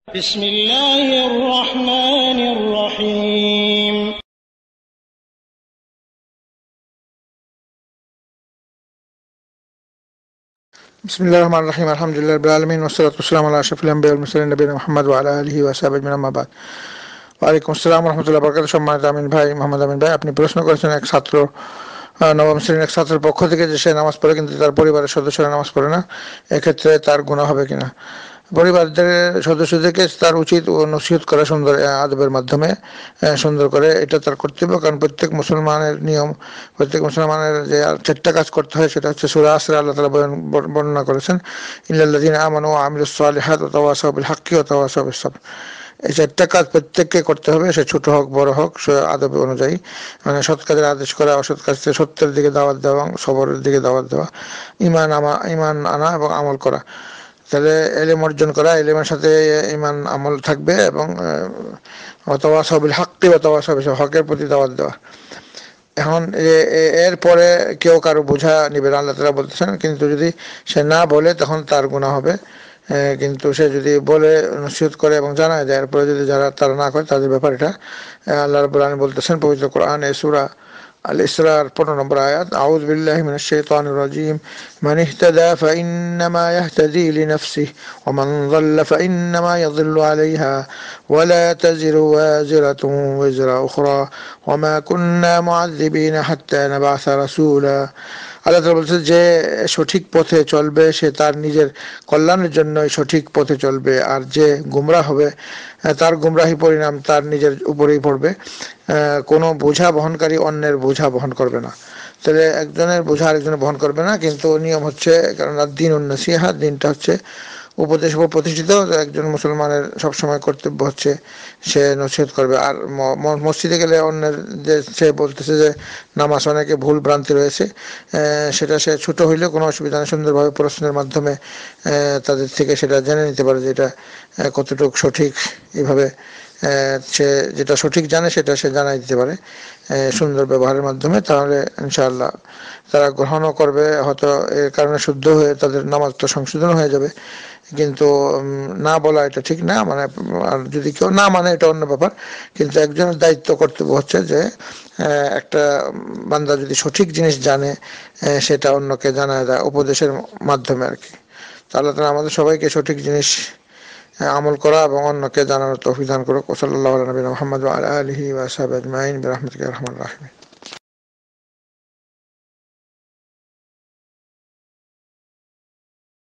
بسم الله الرحمن الرحيم بسم الله الرحمن الرحيم الحمد لله رب العالمين والصلاة والسلام على أشرف الأنبياء والمرسلين نبينا محمد وعلى آله وصحবিহি আজমাইন আম্মা বাদ। ওয়ালাইকুম আসসালাম ওয়া রাহমাতুল্লাহি ওয়া বারাকাতুহু। সম্মানিত আমিন ভাই, মোহাম্মদ আমিন ভাই, আপনি প্রশ্ন করেছেন এক ছাত্র নবম শ্রেণীর এক ছাত্রের পক্ষ থেকে যে সে নামাজ পড়ে কিন্তু তার পরিবারের সদস্যরা নামাজ পড়ে না, এক্ষেত্রে তার গুনাহ হবে কিনা। পরিবারের সদস্যদেরকে তার উচিত ও নসিহত করা সুন্দর আদবের মাধ্যমে, সুন্দর করে, এটা তার কর্তব্য। কারণ প্রত্যেক মুসলমানের নিয়ম, প্রত্যেক মুসলমানের যে চারটা কাজ করতে হয় সেটা হচ্ছে সূরা আসরে আল্লাহ তাআলা বর্ণনা করেছেন, ইন্নাল্লাযীনা আমানু ওয়া আমিলুস সালিহাতি ওয়া তাওয়াসাউ বিল হাক্কি ওয়া তাওয়াসাউ বিস সাবর। এই চারটা কাজ প্রত্যেককে করতে হবে, সে ছোট হোক বড় হোক, সে আদব অনুযায়ী, মানে সৎ কাজের আদেশ করা, অসৎ কাজ থেকে সত্যের দিকে দাওয়াত দেওয়া এবং সবরের দিকে দাওয়াত দেওয়া, ঈমান আনা এবং আমল করা। তাহলে এলেম অর্জন করা, এলেমের সাথে ঈমান আমল থাকবে, এবং ওয়াতাওয়াসাউ বিল হাক্কি ওয়া তাওয়াসাউ বিস সাবর, হকের প্রতি দাওয়াত দেওয়া। এখন এরপরে কেউ কারো বোঝা নিবে না, আল্লাহ তাআলা বলতেছেন, কিন্তু যদি সে না বলে তখন তার গুনাহ হবে। কিন্তু সে যদি বলে, নসিহত করে এবং জানায় দেয়, এরপরে যদি তারা না করে তাদের ব্যাপার এটা। আল্লাহ রাব্বুল আলামিন বলতেছেন পবিত্র কোরআনে সূরা আল ইসরার 15 নম্বর আয়াত, আউযু বিল্লাহি মিনাশ শাইতানির রাজীম, মান ইহতাদা ফাইন্নামা ইয়াহতাদি লিনাফসিহি ওয়া মান যাল্লা ফাইন্নামা ইয়াযিল্লু আলাইহা ওয়া লা তাজিরু ওয়াজিরাতুন ওয়িজরা উখরা ওয়া মা কুন্না মুআযযিবিনা হাত্তা নাবআসা রাসূলা। আল্লাহ তাআলা বলছে যে সঠিক পথে চলবে সে তার নিজের কল্যাণের জন্য সঠিক পথে চলবে, আর যে গুমরাহ হবে তার গুমরাহি পরিণাম তার নিজের উপরেই পড়বে। কোনো বোঝা বহনকারী অন্যের বোঝা বহন করবে না। তাহলে একজনের বোঝা আরেকজনের বহন করবে না, কিন্তু নিয়ম হচ্ছে, কারণ দ্বীন নাসিহা, দিনটা হচ্ছে উপদেশ উপর প্রতিষ্ঠিত। একজন মুসলমানের সবসময় কর্তব্য হচ্ছে সে নসিহত করবে। আর মসজিদে গেলে অন্যের যে সে বলতেছে যে নামাজ অনেকে ভুল ভ্রান্তি রয়েছে, সেটা সে ছোট হইলে কোনো অসুবিধা নেই, সুন্দরভাবে প্রশ্নের মাধ্যমে তাদের থেকে সেটা জেনে নিতে পারে যে এটা কতটুকু সঠিক। এইভাবে সে যেটা সঠিক জানে সেটা সে জানাই দিতে পারে সুন্দর ব্যবহারের মাধ্যমে। তাহলে ইনশাআল্লাহ তারা গ্রহণও করবে, হয়তো এর কারণে শুদ্ধ হয়ে তাদের নামাজটা সংশোধন হয়ে যাবে। কিন্তু না বলা এটা ঠিক না, মানে আর যদি কেউ না মানে এটা অন্য ব্যাপার। কিন্তু একজনের দায়িত্ব কর্তব্য হচ্ছে যে একটা বান্দা যদি সঠিক জিনিস জানে সেটা অন্যকে জানায় দেয় উপদেশের মাধ্যমে আর কি। তাহলে তারা আমাদের সবাইকে সঠিক জিনিস আমল করা এবং অন্যকে জানানোর তৌফিক দান করুক। সাল্লাল্লাহু আলা নবিয়িনা মুহাম্মদ ওয়া আলা আলিহি ওয়া সাহবিহি আজমাইন বিরহমাতিকা ইয়া আরহামার রাহিমিন।